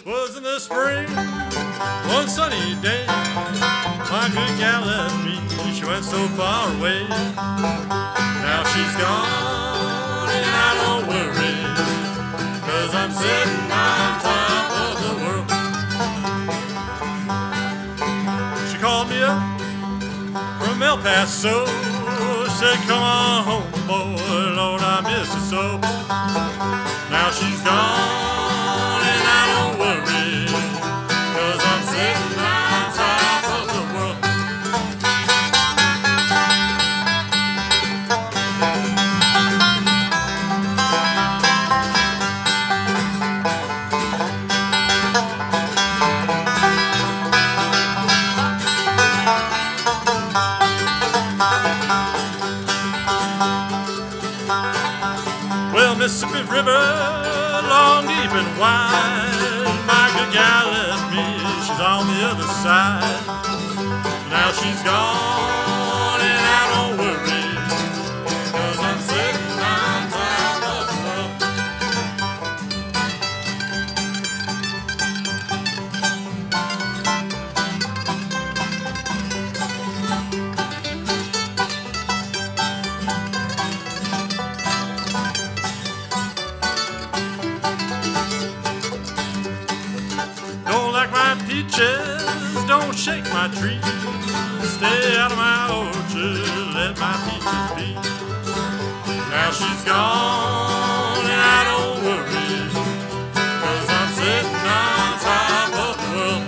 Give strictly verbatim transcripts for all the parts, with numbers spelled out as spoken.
Was in the spring, one sunny day, my good gal left me, she went so far away. Now she's gone and I don't worry, 'cause I'm sitting on top of the world. She called me up from El Paso, said come on home boy, Lord I miss you so. Now she's gone and I don't worry, 'cause I'm sitting on top of the world. Well, Mississippi River, long, deep, and wide, my good gal left me, she's on the other side. Now she's gone and I don't worry, 'cause I'm sitting on top of the world. Don't like my peaches, don't shake my tree. Stay out of my orchard, let my peaches be. Now she's gone and I don't worry, 'cause I'm sitting on top of the world.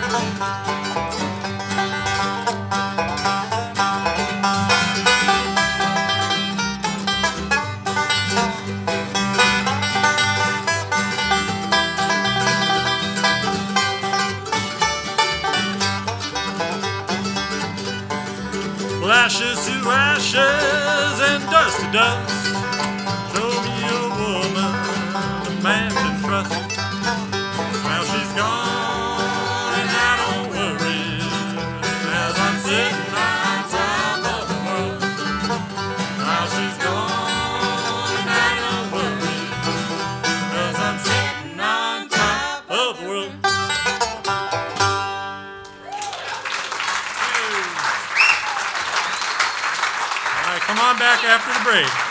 Well, ashes to ashes and dust to dust, show me a woman a man can trust. Now she's gone and I don't worry, 'cause I'm sitting on top of the world. Now she's gone and I don't worry, 'cause I'm sitting on top of the world. Come on back after the break.